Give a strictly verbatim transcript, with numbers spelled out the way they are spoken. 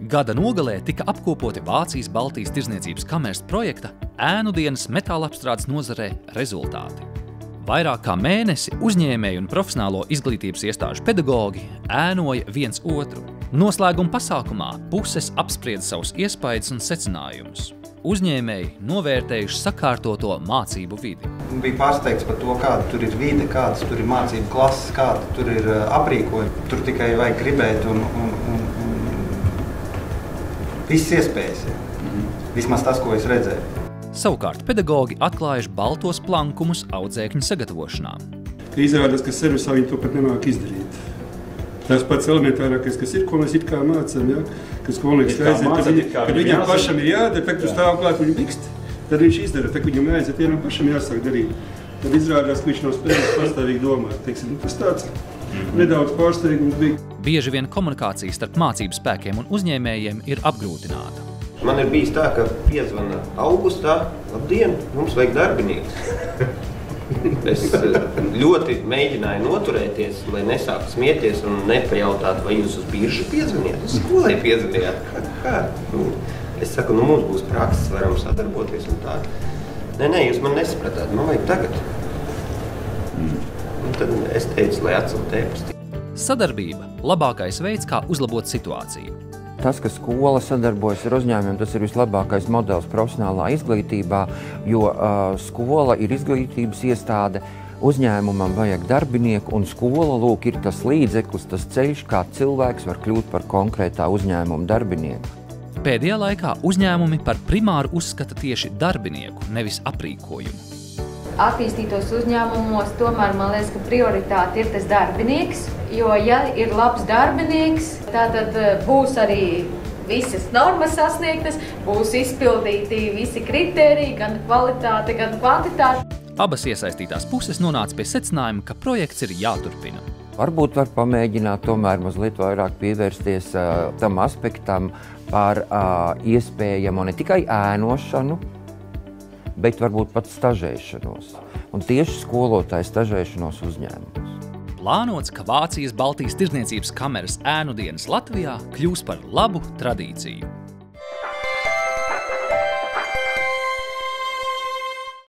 Gada nogalē tika apkopoti Vācijas Baltijas tirdzniecības kameras projekta ēnu dienas metālapstrādes nozarē rezultāti. Vairāk kā mēnesi uzņēmēju un profesionālo izglītības iestāžu pedagogi ēnoja viens otru. Noslēguma pasākumā puses apsprieda savus iespaidus un secinājumus. Uzņēmēji novērtējuši sakārtoto mācību vidi. Bija pārsteigts par to, kāda tur ir vide, kādas tur ir mācību klases, kāda tur ir aprīkojumi. Tur tikai vajag gribēt un, un, un, un visas iespējas. Mm-hmm. Vismaz tas, ko es redzēju. Savukārt pedagogi atklājuši baltos plankumus audzēkņu sagatavošanā. Izrādās, ka servisā viņi to pat nemāk izdarīt. Tas pats elementārākais, kas ir, ko mēs it kā mācām, ja? Ka skolnieks aiziet, kad, viņa, kad viņam pašam ir jādara, tad tu stāv klāt viņu bikst, tad viņš izdara, tad viņam aiziet, vienam pašam jāsāk darīt. Tad izrādās, ka viņš nav spējīgs pastāvīgi domāt. Teiksim, tas tāds mm-hmm. nedaudz pārsteigums bija. Bieži vien komunikācija starp mācību spēkiem un uzņēmējiem ir apgrūtināta. Man ir bijis tā, ka piezvana augustā, labdien, mums vajag darbinieku. Es ļoti mēģināju noturēties, lai nesāktu smieties un nepajautāt, vai jūs uz biržu piezvaniet, uz skolai piezvaniet. Kā, kā? Es saku, nu mums būs prakses, varam sadarboties un tā. Nē, nē, jūs man nesapratāt, man vajag tagad. Un tad es teicu, lai atsūtu e-pasti. Sadarbība – labākais veids, kā uzlabot situāciju. Tas, ka skola sadarbojas ar uzņēmumiem, tas ir vislabākais modelis profesionālā izglītībā, jo uh, skola ir izglītības iestāde, uzņēmumam vajag darbinieku, un skola, lūk, ir tas līdzeklis, tas ceļš, kā cilvēks var kļūt par konkrētā uzņēmuma darbinieku. Pēdējā laikā uzņēmumi par primāru uzskata tieši darbinieku, nevis aprīkojumu. Attīstītos uzņēmumos tomēr, man liekas, ka prioritāte ir tas darbinieks, jo, ja ir labs darbinieks, tātad būs arī visas normas sasniegtas, būs izpildīti visi kritēriji, gan kvalitāte, gan kvantitāte. Abas iesaistītās puses nonāca pie secinājuma, ka projekts ir jāturpina. Varbūt var pamēģināt tomēr mazliet vairāk pievērsties uh, tam aspektam par uh, iespējamo ne tikai ēnošanu, bet varbūt pat stažēšanos. Un tieši skolotāju stažēšanos uzņēmumos. Plānots, ka Vācijas Baltijas tirdzniecības kameras ēnu dienas Latvijā kļūs par labu tradīciju.